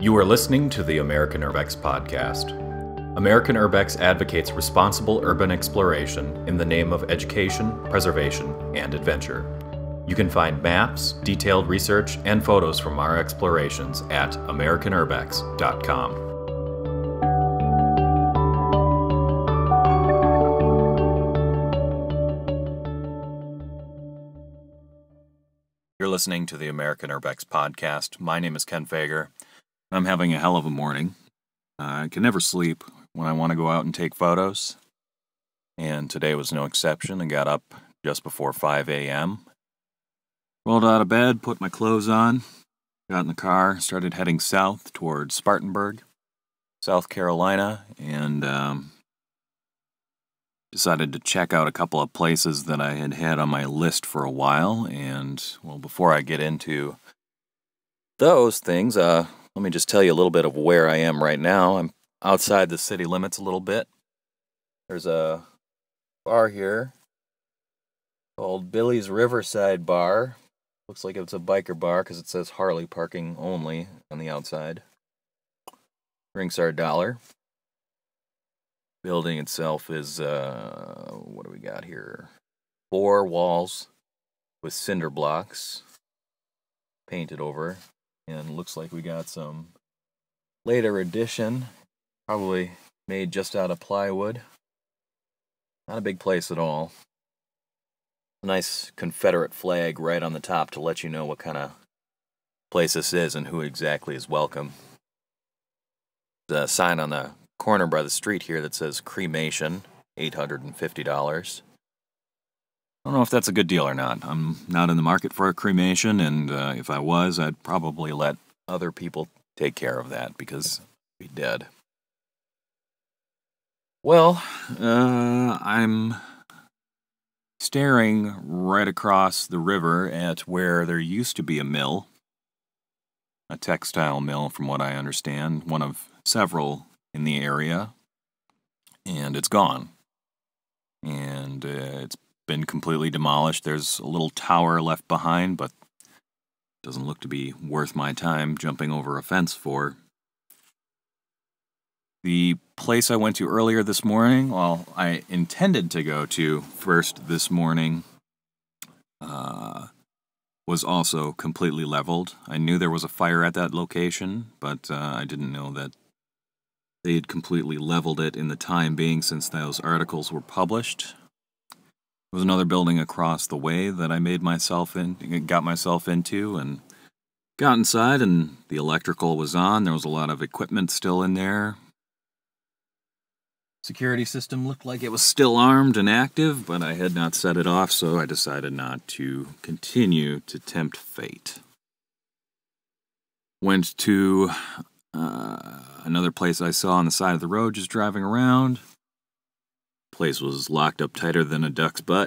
You are listening to the American Urbex podcast. American Urbex advocates responsible urban exploration in the name of education, preservation, and adventure. You can find maps, detailed research, and photos from our explorations at americanurbex.com. You're listening to the American Urbex podcast. My name is Ken Fager. I'm having a hell of a morning. I can never sleep when I want to go out and take photos. And today was no exception. I got up just before 5 a.m. Rolled out of bed, put my clothes on, got in the car, started heading south towards Spartanburg, South Carolina, and decided to check out a couple of places that I had had on my list for a while. And, well, before I get into those things, let me just tell you a little bit of where I am right now. I'm outside the city limits a little bit. There's a bar here called Billy's Riverside Bar. Looks like it's a biker bar because it says Harley parking only on the outside. Drinks are $1. Building itself is, what do we got here? 4 walls with cinder blocks painted over. And looks like we got some later addition, probably made just out of plywood. Not a big place at all. A nice Confederate flag right on the top to let you know what kind of place this is and who exactly is welcome. There's a sign on the corner by the street here that says cremation, $850. I don't know if that's a good deal or not. I'm not in the market for a cremation, and if I was, I'd probably let other people take care of that because I'd be dead. Well, I'm staring right across the river at where there used to be a mill, a textile mill from what I understand, one of several in the area, and it's gone. And it's been completely demolished. There's a little tower left behind, but it doesn't look to be worth my time jumping over a fence for. The place I went to earlier this morning, well, I intended to go to first this morning, was also completely leveled. I knew there was a fire at that location, but I didn't know that they had completely leveled it in the time being since those articles were published. There was another building across the way that I got myself into, and got inside, and the electrical was on. There was a lot of equipment still in there. Security system looked like it was still armed and active, but I had not set it off, so I decided not to continue to tempt fate. Went to another place I saw on the side of the road just driving around. Place was locked up tighter than a duck's butt.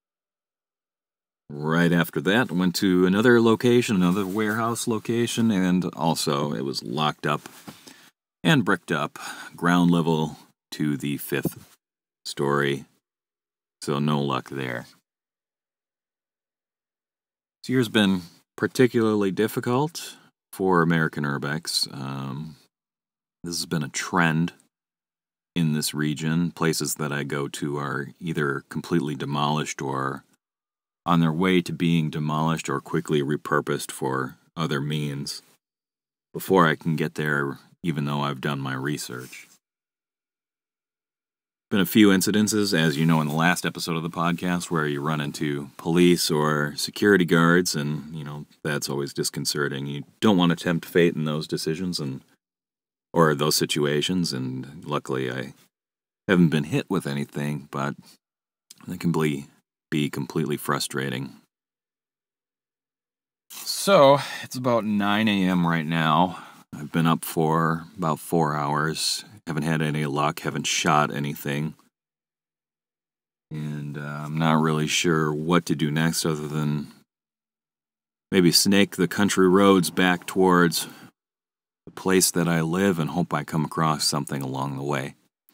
Right after that, went to another location, another warehouse location, and also it was locked up and bricked up, ground level to the 5th story. So no luck there. This year's been particularly difficult for American Urbex. This has been a trend in this region. Places that I go to are either completely demolished or on their way to being demolished or quickly repurposed for other means before I can get there, even though I've done my research. Been a few incidences, as you know in the last episode of the podcast, where you run into police or security guards, and, that's always disconcerting. You don't want to tempt fate in those decisions or those situations, and luckily I haven't been hit with anything, but it can be completely frustrating. So, it's about 9 a.m. right now. I've been up for about 4 hours. Haven't had any luck, haven't shot anything. And I'm not really sure what to do next other than maybe snake the country roads back towards the place that I live and hope I come across something along the way.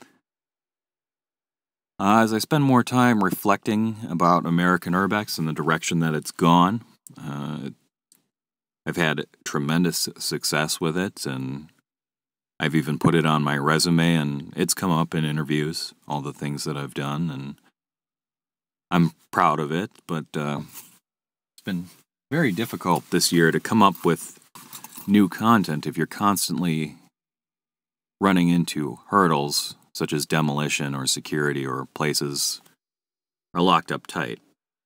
As I spend more time reflecting about American Urbex and the direction that it's gone, I've had tremendous success with it, and I've even put it on my resume, and it's come up in interviews, all the things that I've done, and I'm proud of it, but it's been very difficult this year to come up with new content if you're constantly running into hurdles such as demolition or security or places are locked up tight.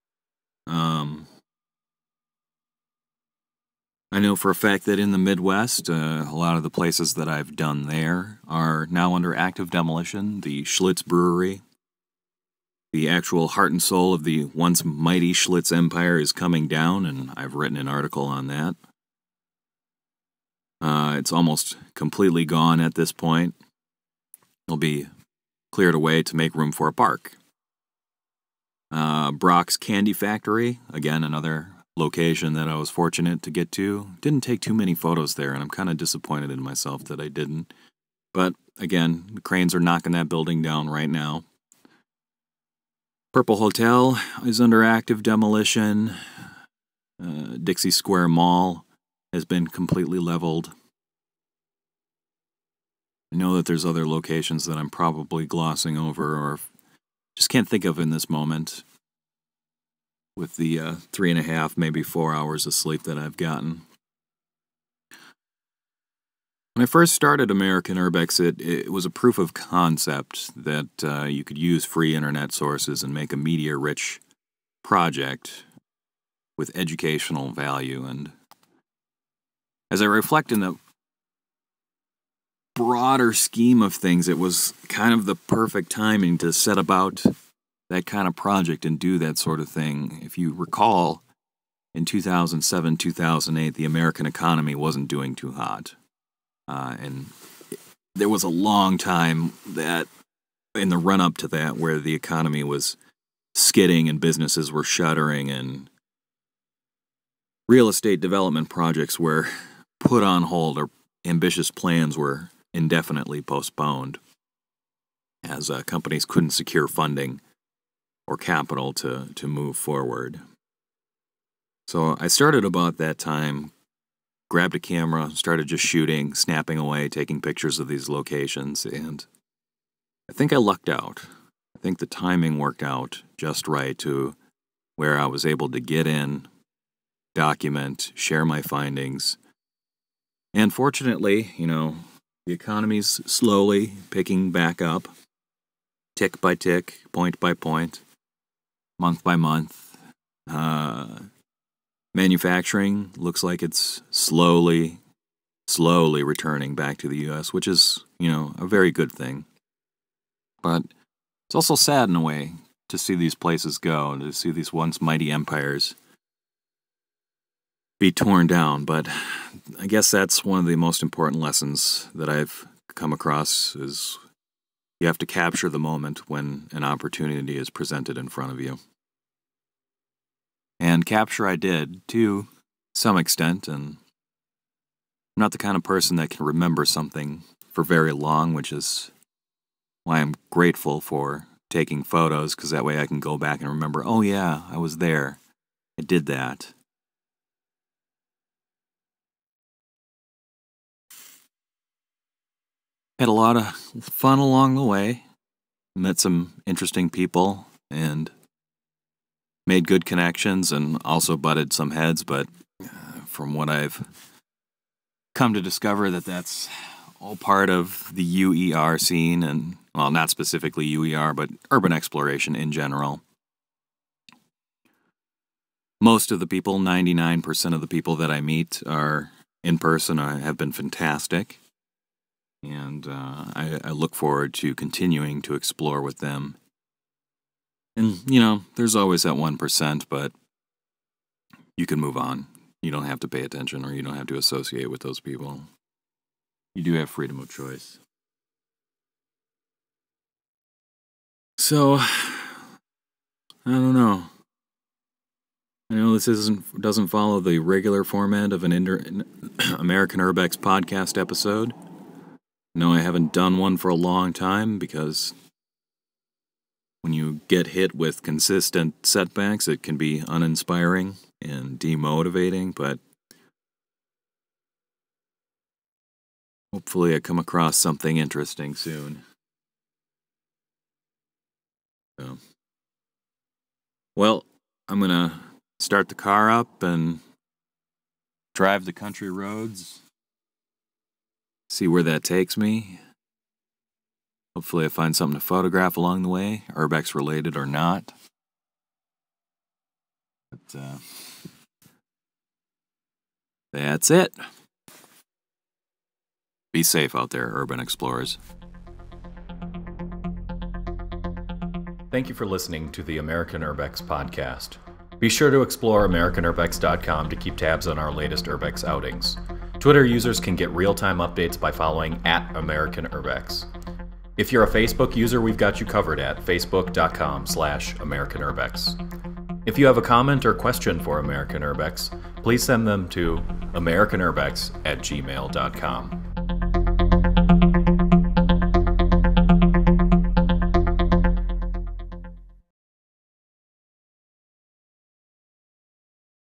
I know for a fact that in the Midwest, a lot of the places that I've done there are now under active demolition. The Schlitz Brewery, the actual heart and soul of the once mighty Schlitz Empire, is coming down, and I've written an article on that. It's almost completely gone at this point. It'll be cleared away to make room for a park. Brock's Candy Factory, again, another location that I was fortunate to get to. Didn't take too many photos there, and I'm kind of disappointed in myself that I didn't. But, again, the cranes are knocking that building down right now. Purple Hotel is under active demolition. Dixie Square Mall has been completely leveled. I know that there's other locations that I'm probably glossing over or just can't think of in this moment with the 3.5, maybe 4 hours of sleep that I've gotten. When I first started American Urbex, it was a proof of concept that you could use free internet sources and make a media-rich project with educational value. And as I reflect in the broader scheme of things, it was kind of the perfect timing to set about that kind of project and do that sort of thing. If you recall, in 2007, 2008, the American economy wasn't doing too hot. And there was a long time that, in the run-up to that, where the economy was skidding and businesses were shuttering and real estate development projects were put on hold or ambitious plans were indefinitely postponed as companies couldn't secure funding or capital to move forward. So I started about that time, grabbed a camera, started just shooting, snapping away, taking pictures of these locations, and I think I lucked out. I think the timing worked out just right to where I was able to get in, document, share my findings, and fortunately, the economy's slowly picking back up, tick by tick, point by point, month by month. Manufacturing looks like it's slowly returning back to the U.S., which is, a very good thing. But it's also sad in a way to see these places go, to see these once mighty empires be torn down. But I guess that's one of the most important lessons that I've come across is you have to capture the moment when an opportunity is presented in front of you. And capture I did, to some extent, and I'm not the kind of person that can remember something for very long, which is why I'm grateful for taking photos, because that way I can go back and remember, oh yeah, I was there, I did that. Had a lot of fun along the way, met some interesting people, and made good connections and also butted some heads, but from what I've come to discover that's all part of the UER scene, and, well, not specifically UER, but urban exploration in general. Most of the people, 99% of the people that I meet are in person, have been fantastic, and I look forward to continuing to explore with them. And, there's always that 1%, but you can move on. You don't have to pay attention or you don't have to associate with those people. You do have freedom of choice. So, I don't know. I know this doesn't follow the regular format of an American Urbex podcast episode. No, I haven't done one for a long time because when you get hit with consistent setbacks, it can be uninspiring and demotivating, but Hopefully I come across something interesting soon. So, well, I'm going to start the car up and drive the country roads, see where that takes me. Hopefully I find something to photograph along the way, Urbex related or not. But that's it. Be safe out there, urban explorers. Thank you for listening to the American Urbex podcast. Be sure to explore AmericanUrbex.com to keep tabs on our latest Urbex outings. Twitter users can get real-time updates by following @AmericanUrbex. If you're a Facebook user, we've got you covered at facebook.com/AmericanUrbex. If you have a comment or question for American Urbex, please send them to AmericanUrbex@gmail.com.